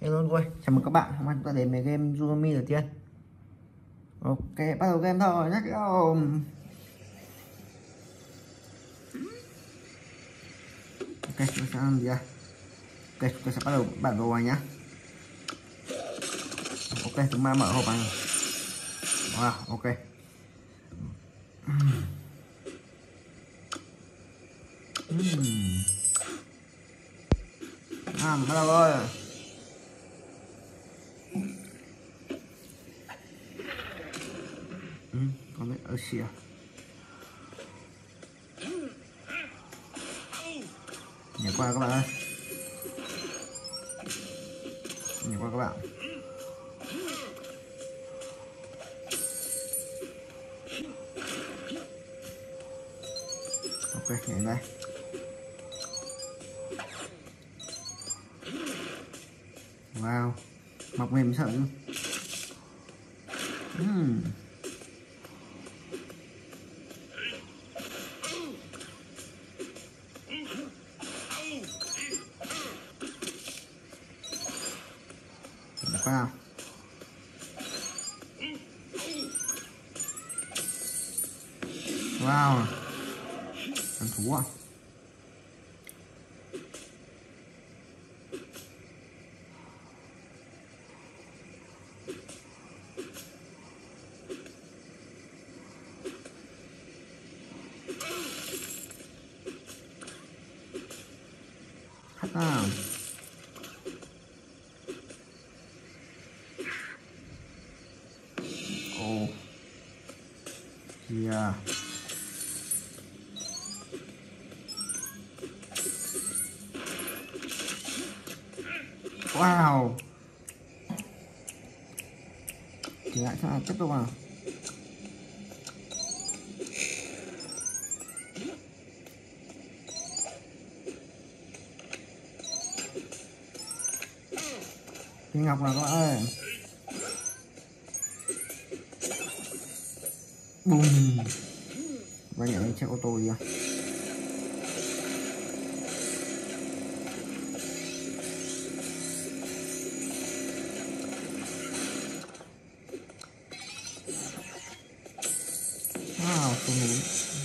Hello mọi người, chào mừng các bạn. Hôm nay chúng ta đến với game Zoomi đầu tiên. Ok, bắt đầu game thôi, nhắc go. Ok, chúng ta sẽ làm gì đây? Ok, chúng ta sẽ bắt đầu bản đồ này nhá. Ok, chúng ta mở hộp này. Wow, ok. Bắt đầu rồi. Con biết ở xìa. Nhảy qua các bạn ơi. Nhảy qua các bạn. Ok, nhảy đây. Wow, mọc mềm sợ chứ. Wow. Wow. Ăn thú à? Hắt nào. Ồ. Yeah. Wow. Thì lại sao tiếp tục nào. Cái ngọc nào các bạn ơi. Bùm. Và nhảy lên chiếc ô tô đi. Wow, xuống núi.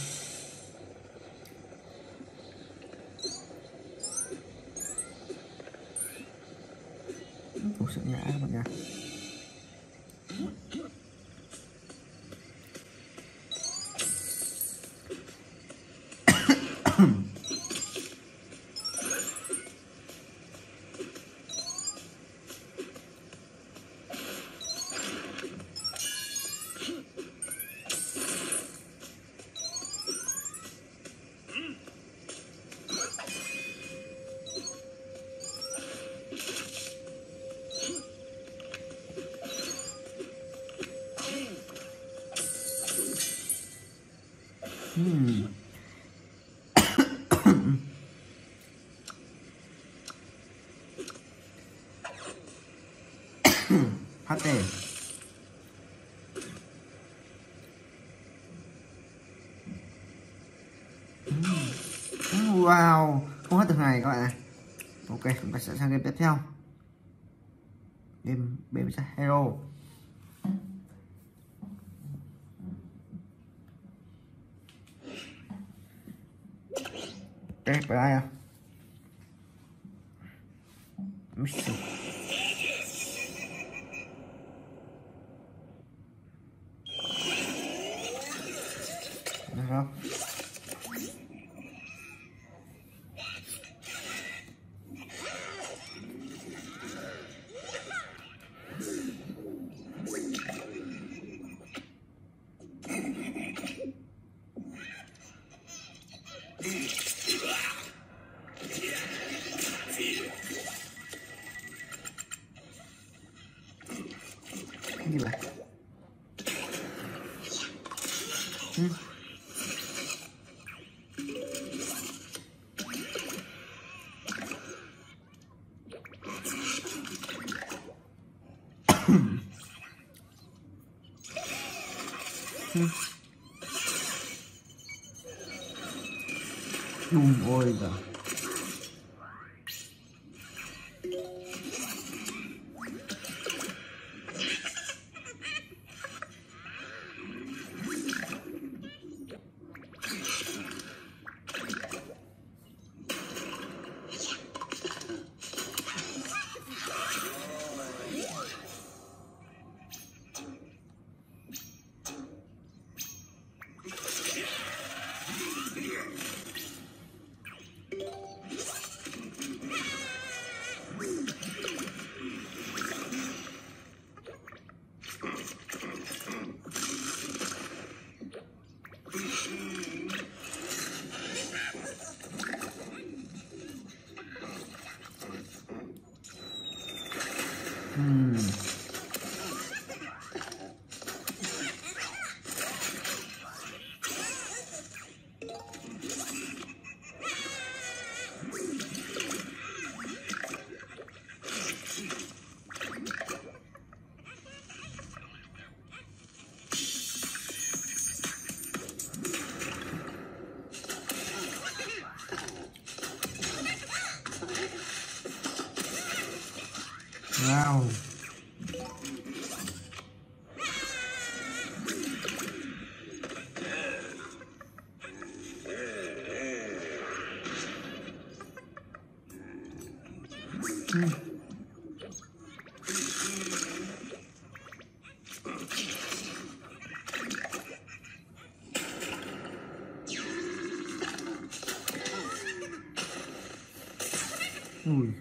Cũng sợ ngã các bạn nha. HT. Wow, không hết từ này các bạn. Ok, chúng ta sẽ sang game tiếp theo. Game Baby Hero. Ok, bye bye. Mission. Được không? Gì vậy? Đùm ôi giời. Ừm. Wow. Ui.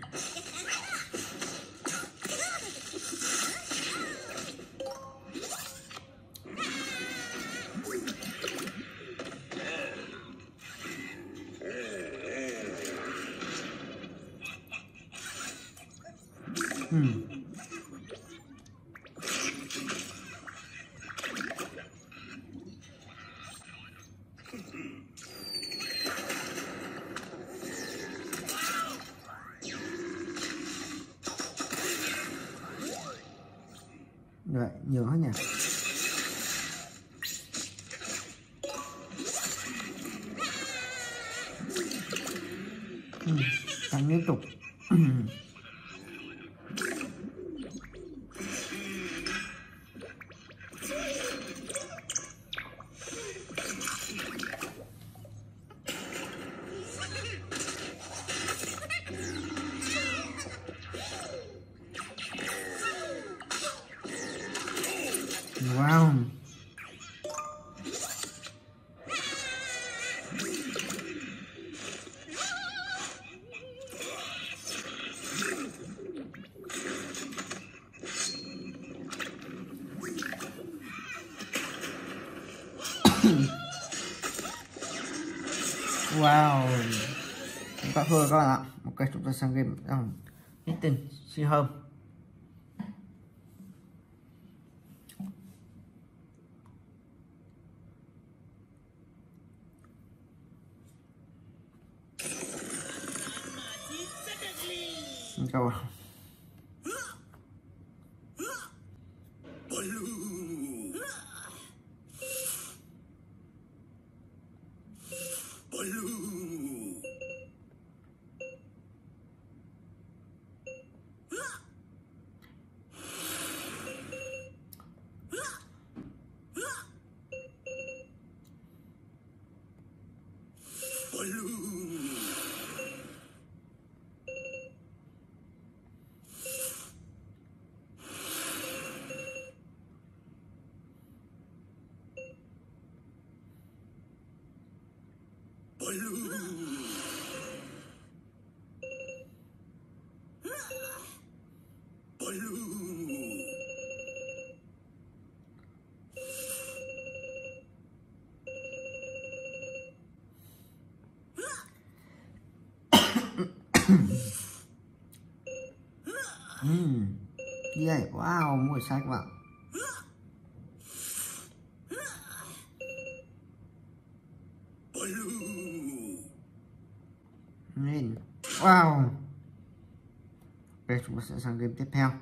Rồi, nhiều hết nhỉ. Tăng liên tục. Wow. Wow. Chúng ta thua các bạn ạ. Ok, chúng ta sang game Hidden Sea Home. Câu à. Gì vậy? Wow, mua sai các bạn. Nên wow. Ok, chúng ta sẽ sang game tiếp theo.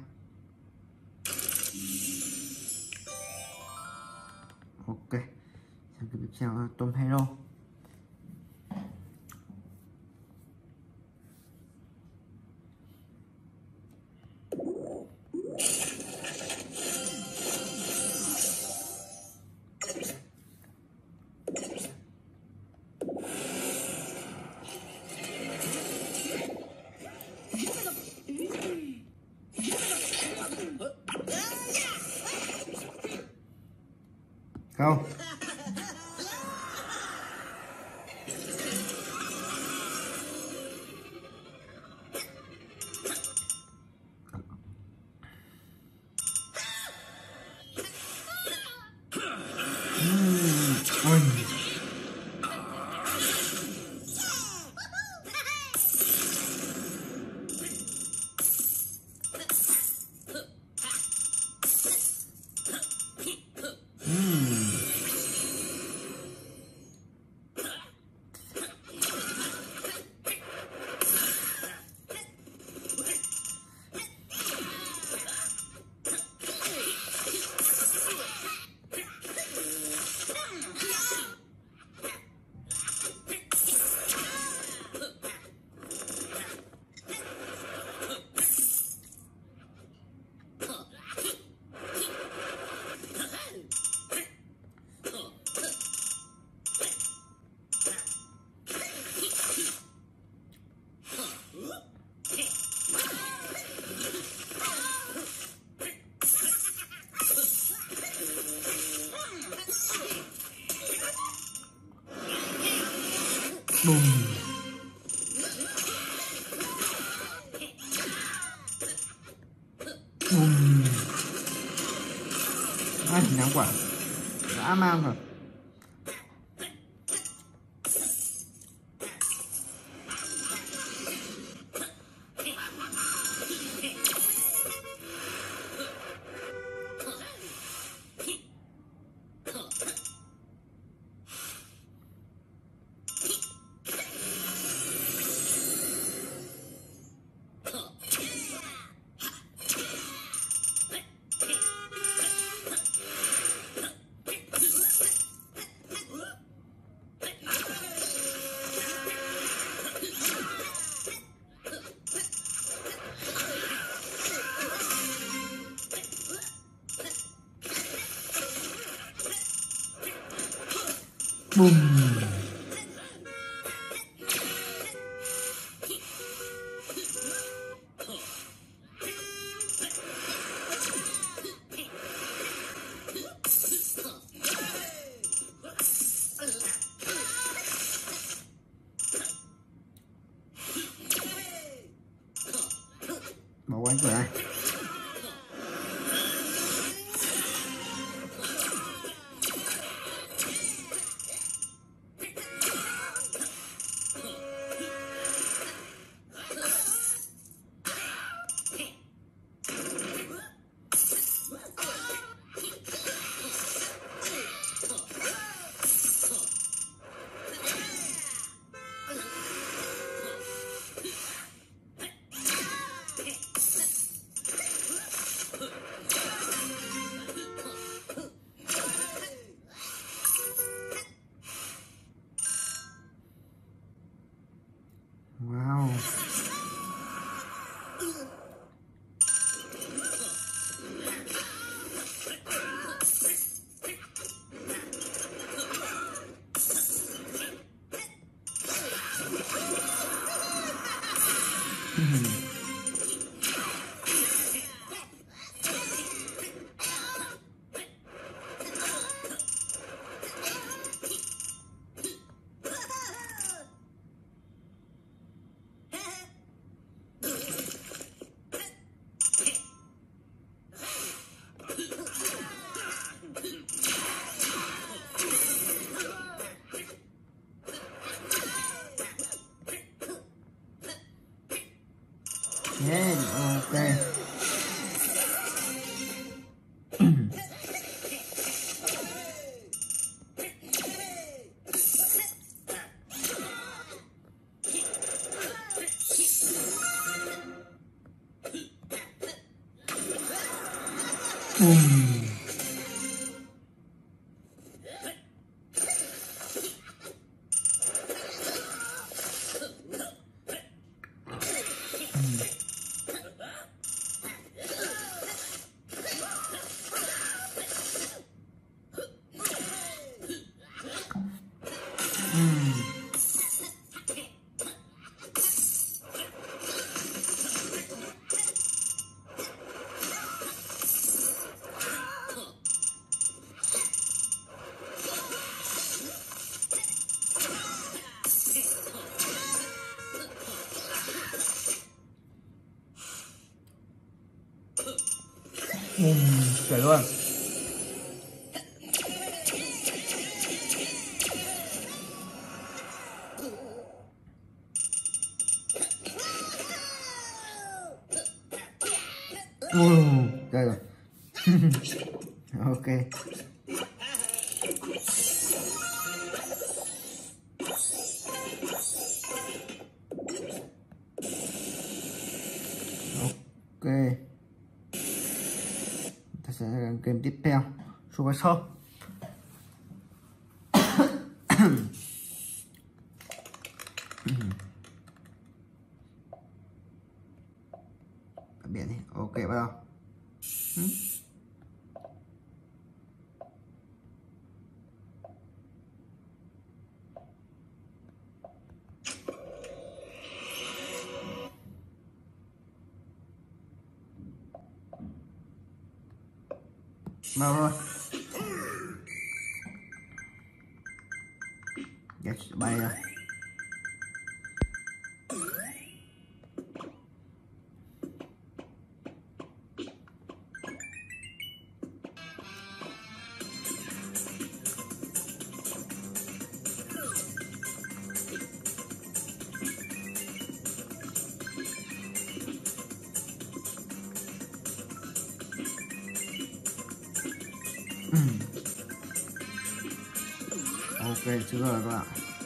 Ok, sang game tiếp theo là Tom Hero. Không. Ôi. Bùm. Bùm. Ai nhắm quả dã man rồi. Bùm. Bỏ quanh cửa này. Wow. Yeah, ok. Chuẩn luôn. Đây rồi. Ok. Ok. Ta sẽ game tiếp theo Super Show. Biển đi. Ok bắt đầu. Mau thôi. Yes, bay rồi. Ok chưa rồi các bạn.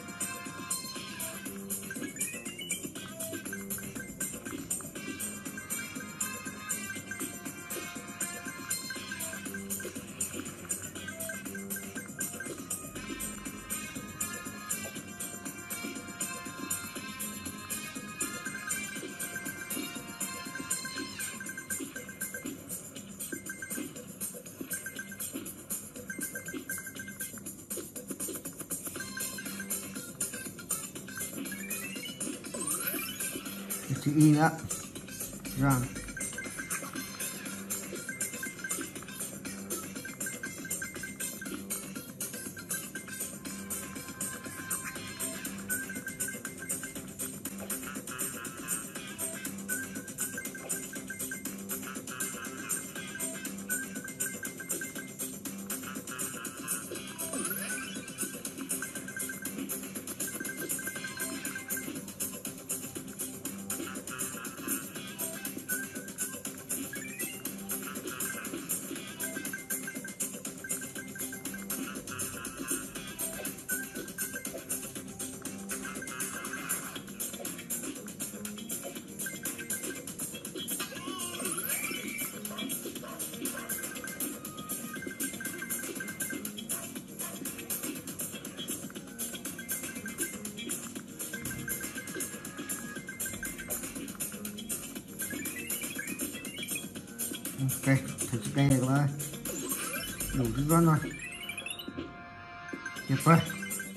Chữ Y nữa rồi. Ok, thử chiếc đây này các bạn ơi, đủ chữ con rồi, tuyệt vời.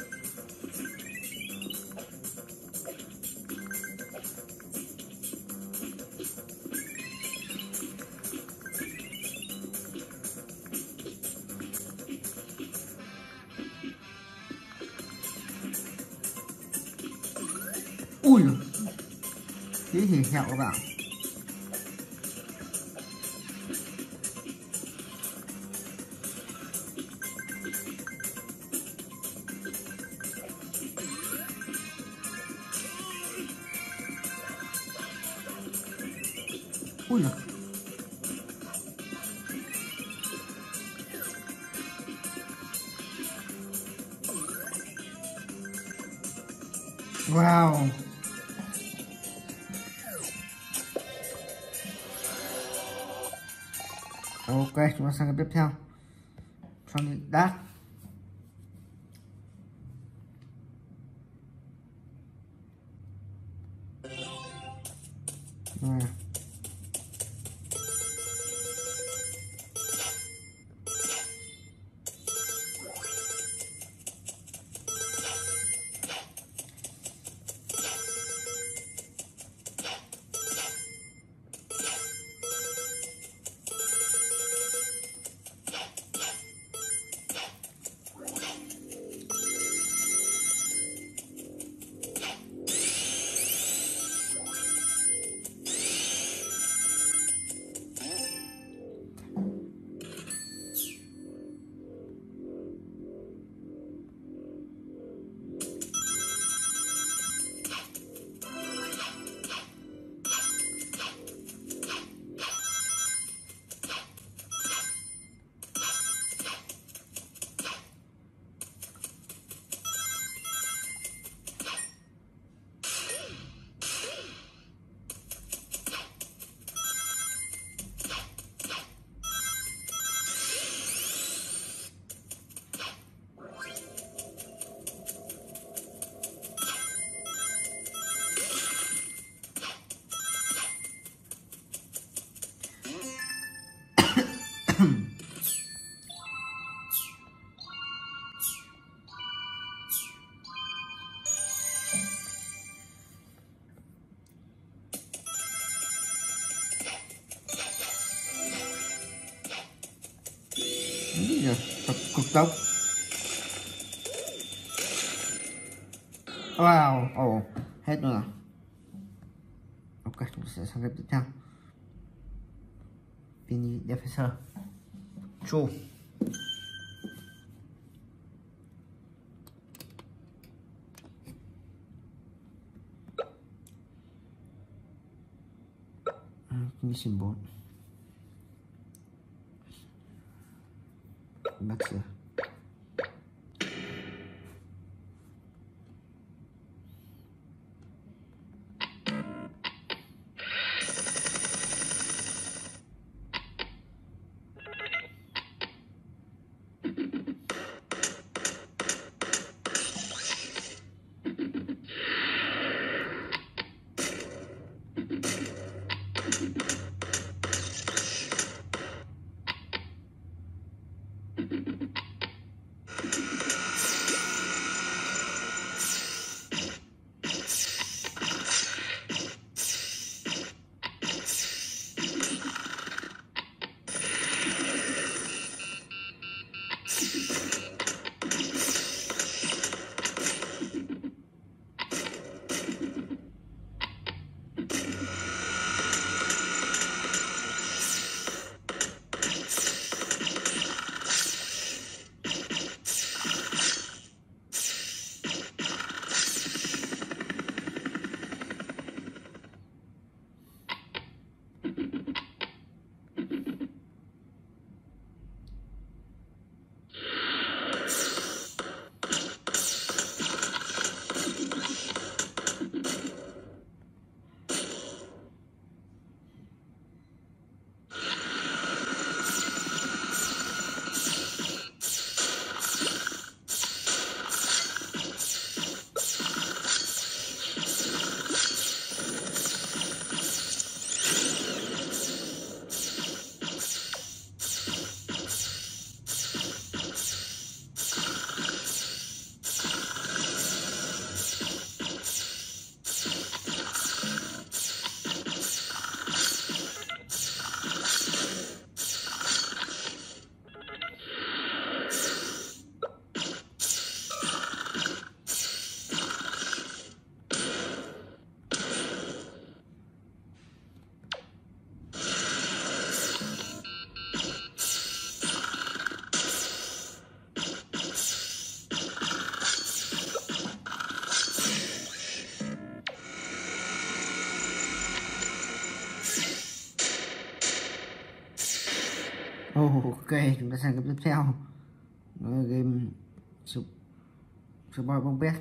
Ui, tí thì hẹo các bạn. Ui giời. Wow. Ok, chúng ta sang cái tiếp theo. Sonic Dash. Rồi. Cực tốc. Wow, ồ, hết rồi. Ok, chúng ta sẽ sang cái tiếp theo. Penny Defensor. Chu. Mission 4. Bắt rồi. Ok, chúng ta sang game tiếp theo. Đó là game Sport bóng bet.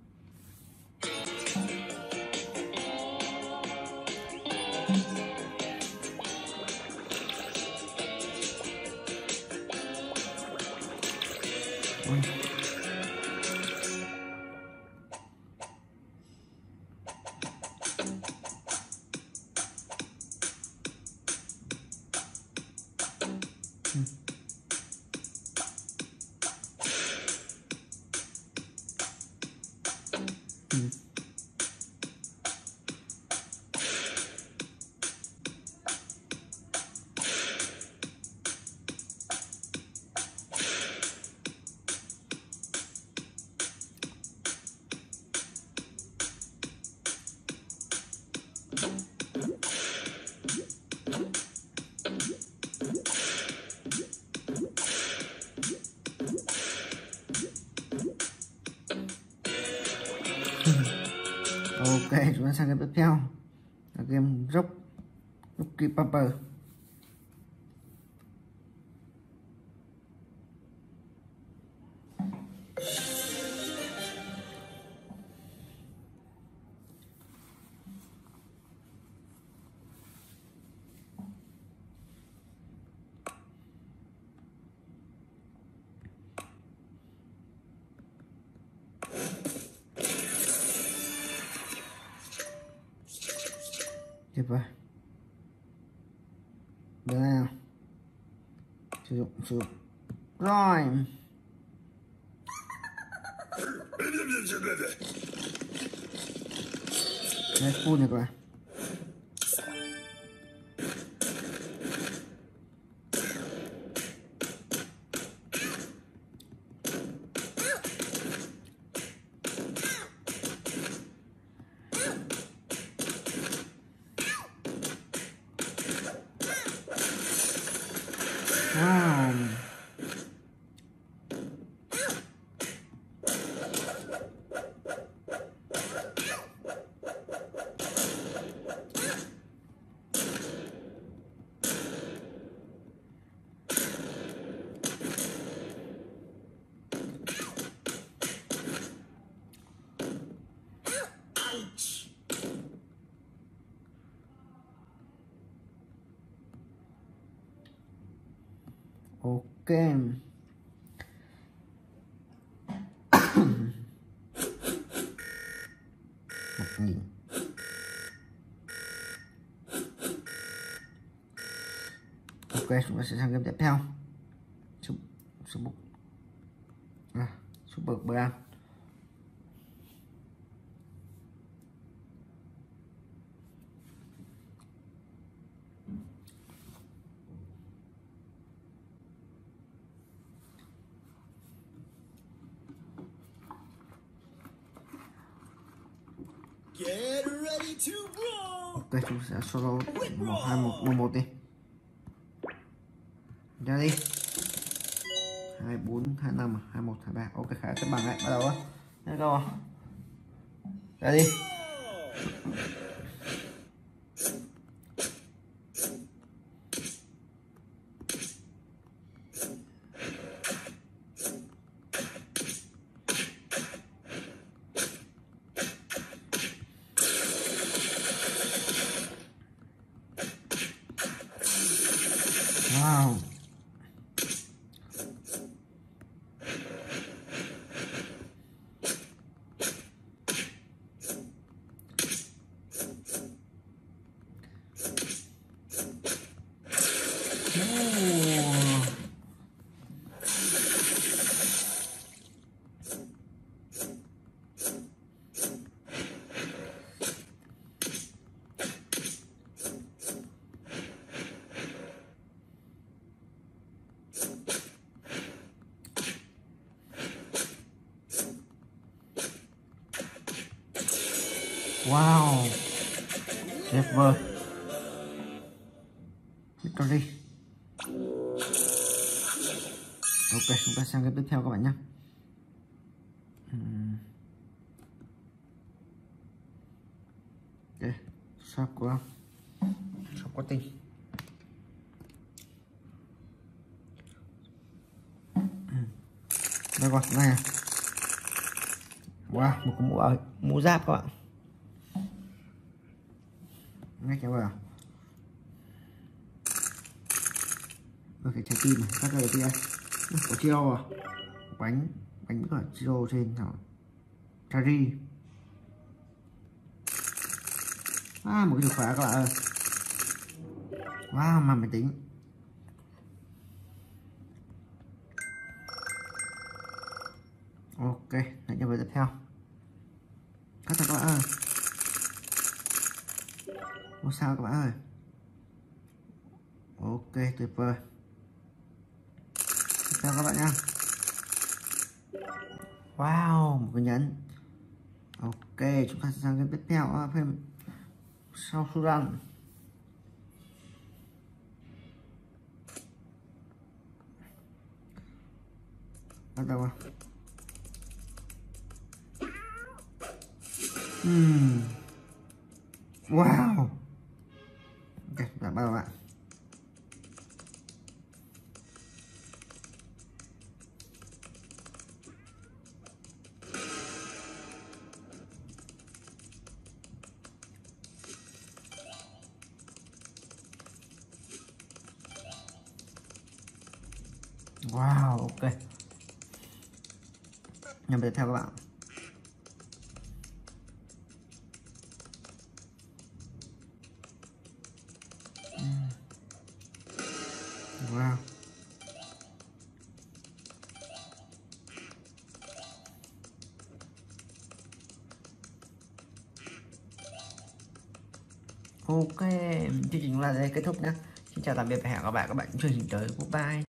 Ok, chúng ta sang game tiếp theo là game Rocky Paper. Tuyệt vời. Được nào. Sử dụng. Rồi. Đấy, full này các bạn. Wow. Ok. 1.000. Ok, chúng ta sẽ sang game tiếp theo. Super Brand. Ok, chúng sẽ solo 1-2-1-1 đi. Ra đi. 24, 25, 21, 23. Ok, khá cân bằng đấy. Bắt đầu á. Let's go. Ra đi. Wow. Wow, tuyệt vời. Victory. Ok, chúng ta sang cái tiếp theo các bạn nhé. Ok, shop của tinh. Đây con này. Wow, một cái mũ giáp các bạn. Ngay kéo vào. Được cái trái tim này, cắt ra kia. Có chiêu à? Bánh với cả chiêu trên nào. Cherry. Một cái chìa khóa các bạn ơi. Wow, mà máy tính. Ok, lại cho về tiếp theo. Cắt ra các bạn ơi. Một sao các bạn ơi. Ok, tuyệt vời. Tiếp theo các bạn nha. Wow, một cái nhẫn. Ok, chúng ta sẽ sang game tiếp theo. Phim sau Sudan. Bắt đầu. Wow. Ok, đã bắt đầu ạ. Wow, ok. Nhằm tiếp theo các bạn. Wow. Ok, chương trình là đây kết thúc nhé. Xin chào tạm biệt và hẹn gặp lại các bạn trong chương trình tới. Goodbye.